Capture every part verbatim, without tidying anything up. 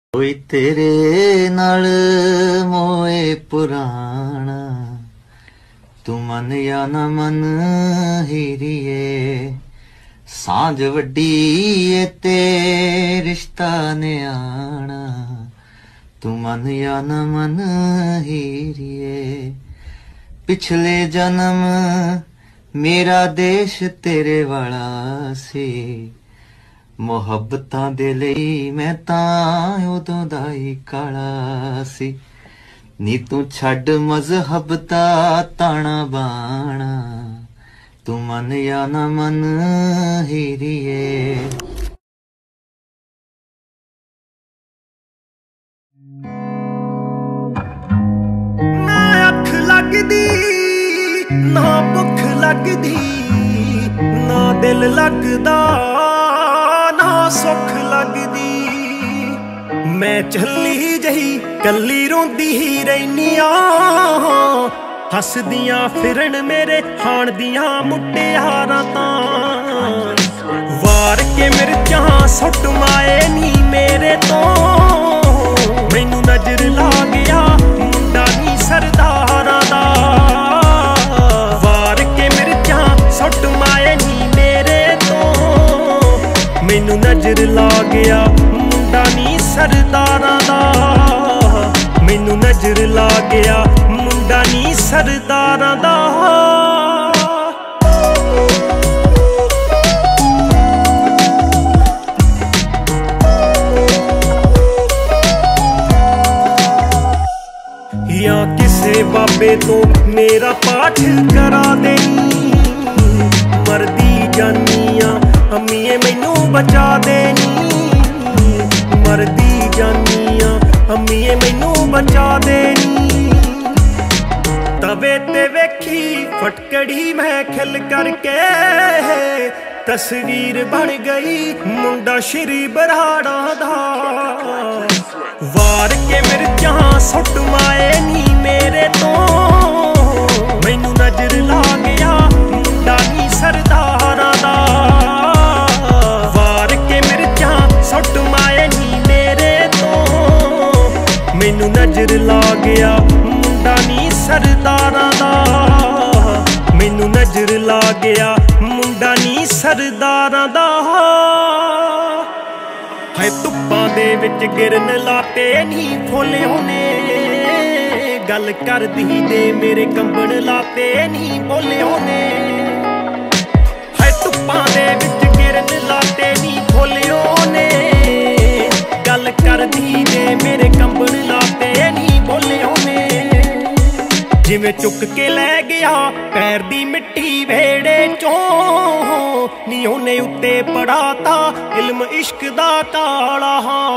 कोई तेरे नाल मोए पुराना, तू मन या ना मन हीरिए, सांझ वड्डी ए ते रिश्ता न्याणा, तू मन या ना मन हीरिए। पिछले जन्म मेरा देश तेरे वाला सी, मुहब्बतां दे लई मैं तां उदों दा ही काला सी। नी तू छड्ड मजहब दा ताना बाणा, तू मन या ना मन हीरिए। ना अख लगदी ना भुख लगदी, ना दिल लगदा सुख लगदी। मैं झल्ली जही कल्ली रोंदी ही रैनिया, हसदियां फिरन मेरे हाण दियां मुटियारां तां। वार के मिर्चां सुट माए नी मेरे तो, मैनू नजर ला गया मुंडा नी सरदारां दा। वार के मिर्चां सुट माए नी मेरे तो, मैनू नजर ला गया मुंडा नी सरदारां दा। मैनू नजर ला गया मुंडा नी सरदारां दा। या किसे बाबे तो मेरा पाठ करा देनी, मरदी जानिया अम्मीए मैनू बचा देनी। मरदी जानिया अम्मीए मैनू बचा देनी। तवे ते वेखी फटकड़ी मैं खिल करके, तस्वीर बन गई मुंडा श्री बराड़ा दा। वार के मिर्चां सुट माए नी मेरे तो, मैनू नजर ला गया मुंडा नी सरदारां दा। वार के मिर्चां सुट माए नी मेरे तो, मैनू नजर ला गया मुंडा नी सरदारां दा। मैनू नजर ला गया मुंडा नी सरदारां दा। है धुप्पां दे विच गिरन लाते नी फुल होने, गल करदी दे मेरे कंबण लाते नी बोले होने। है धुप्पां दे विच गिरन लाते नी फुल होने, गल करदी दे मेरे कंबण लाते नी बोले होने। जिवें चुक के लै गया पैर दी मिट्टी वेड़े चों, नी ओने उत्ते पढ़ाता इल्म इश्क दा काला।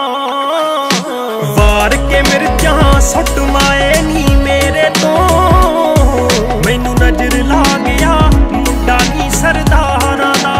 वार के मिर्चां सुट माए नी मेरे तो, मैनू नजर ला गया मुंडा नी सरदारां दा।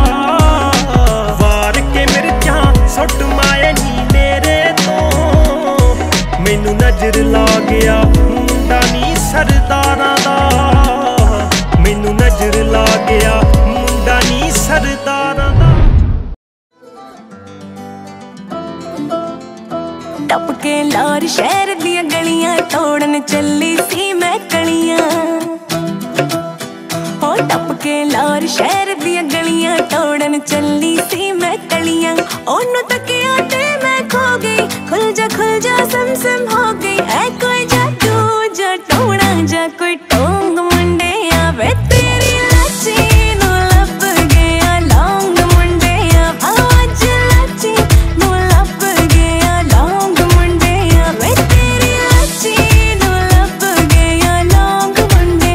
वार के मिर्चां सुट माए नी मेरे तो, मैनू नजर ला गया मुंडा नी सरदारां दा। मैनू नजर ला गया मुंडा नी सरदारां दा। टप के लाहौर शहर दियां गलियां तोड़न चली सी मैं कलियां। हो टप के लाहौर शहर दियां गलियां तोड़न चली सी मैं कलियां। ओनू तकिया ते मैं खो गई, खुल जा खुल जा सम सम हो गई। ऐ कोई जादू जा टोना जा कोई टोंग मुंडे आवे तेरी लाची नू लब गया लौंग मुंडे आवाज लाची नू लब गया लौंग मुंडे आवे तेरी लाची नू लब गया लौंग मुंडे।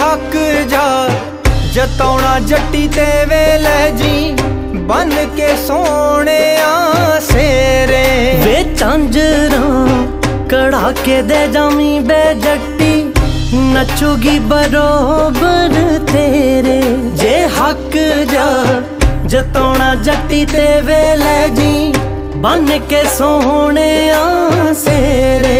हक जा जताउणा जट्टी ते वेले जी बन के सोने सेरे वे झांजरा कड़ा के दे जामी बे जट्टी नचूगी बरोबर तेरे जे हक जा जताउणा जट्टी ते वेले जी बन के सोने सेरे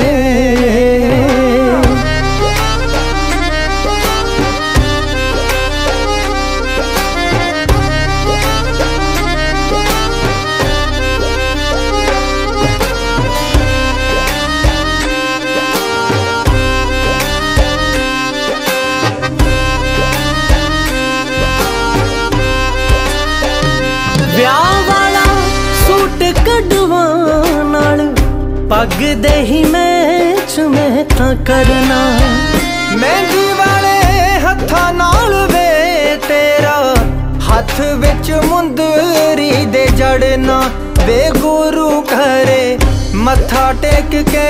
पग दे ही मैच में तां करना मेहंदी वाले हत्था नाल वे तेरा हथ विच मुंदरी दे जड़ना वे गुरु करे मत्था टेक के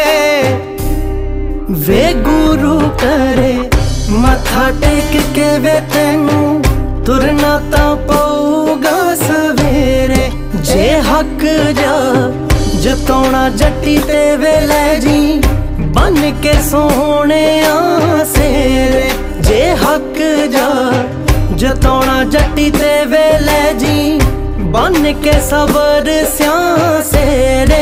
वे गुरु करे मत्था टेक के वे तेनू तुरना तां पऊगा सवेरे जे हक जा जताउणा जट्टी ते वेले जी बन के सोने सेरे जे हक जा जताउणा जट्टी ते वेले जी बन के सबर स्या सेरे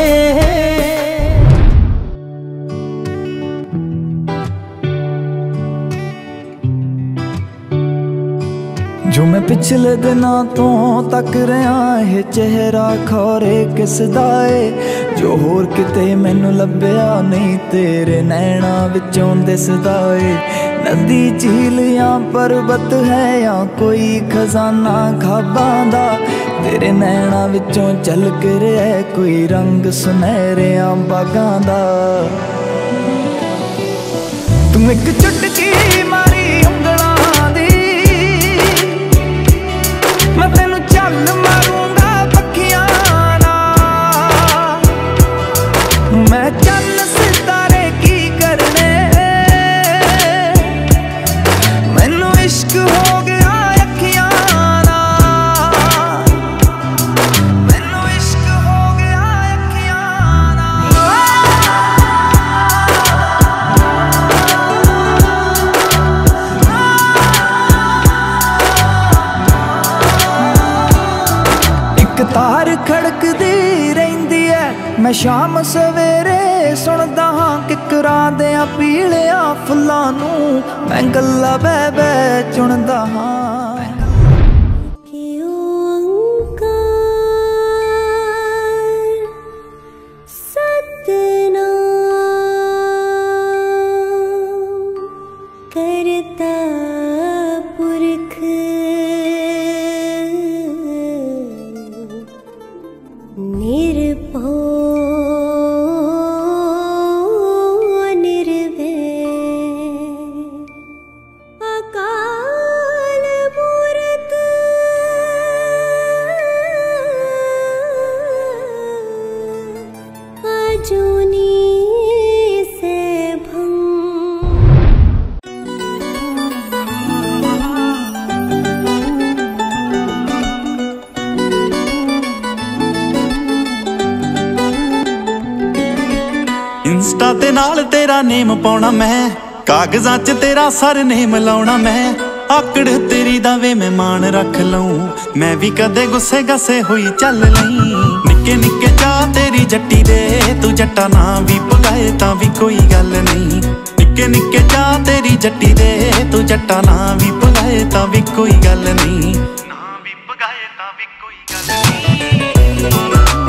जो मैं पिछले दिनों तो तक रहा है चेहरा खोरे किसदा है जो होर किते मैनू लभ्या नहीं तेरे नैना विचों दिसदा है नदी झील या पर्वत है या कोई खजाना खाबां दा तेरे नैना विचों झलक रहा है कोई रंग सुनहरे बागां दा तू एक चुटकी मारी उंगलां दी मैं तेनू चल मारूंगा पखियां नाल मैं चल सितारे की करने मैनू इश्क हो गया अखियां नाल मैनू इश्क हो गया अखियां तार खड़कदी रहिंदी है मैं शाम सवेरे सुनदा हां किकरां दे पीलिया फुल्लां नूं मैं गल्ला बह बह चुनदा हां इंस्टा ते नाल तेरा नेम पाउणा मैं कागजां च तेरा सर नेम लाउणा मैं आकड़ तेरी दावे मैं मान रख लऊं मैं भी कदे गुस्से गसे हुई चल लई निक्के निक्के चा तेरी जट्टी दे तू जट्टा ना भी पगाए तां भी कोई गल नहीं निक्के निक्के चा तेरी जट्टी दे तू जट्टा ना भी पगाए तां भी कोई गल नहीं ना भी पगाए तां भी कोई गल नहीं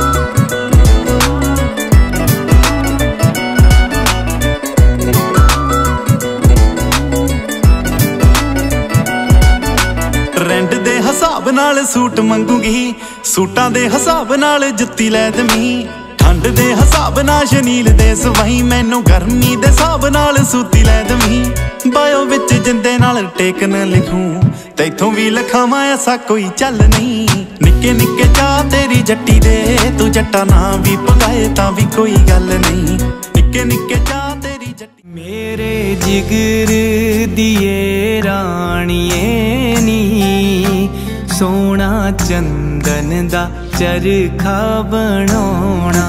ट्रेंड दे हिसाब नाल सूट मंगूगी सूटां दे हिसाब नाल जुत्ती लै दमी ठंड दे हिसाब नाल शनील दे सवाई मैनू गर्मी दे हिसाब नाल सूती लै दमी बायो विच जिंदे नाल टेकन लिखूं तैथों भी लिखावां ऐसा कोई चल नहीं निक्के निक्के चा तेरी जट्टी दे तू जट्टा ना भी पगाए तां भी कोई गल नहीं निक्के निक्के चा तेरी जट्टी मेरे जिगर दिए राणिए नी सोना चंदन दा चरखा बनाउणा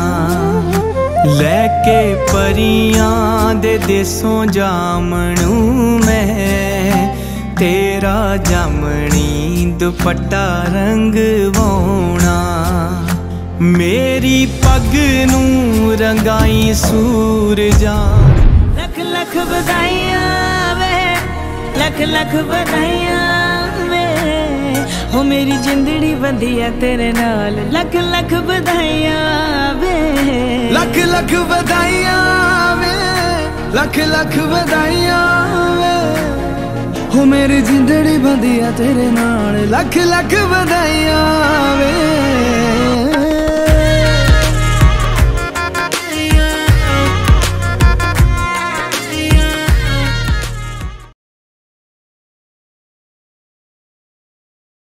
लैके परियां दे देसों जामनू मैं तेरा जामनी दुपट्टा रंगवाउणा मेरी पग नू रंगाई सूरजा लख लख बधाइयां वे लख लख बधाइयां वे हो मेरी जिंदड़ी बंधी है तेरे नाल लख लख बधाइयां वे लख लख बधाइयां वे लख लख बधाइयां वे हो मेरी जिंदड़ी बंधी है तेरे नाल लख लख बधाइयां वे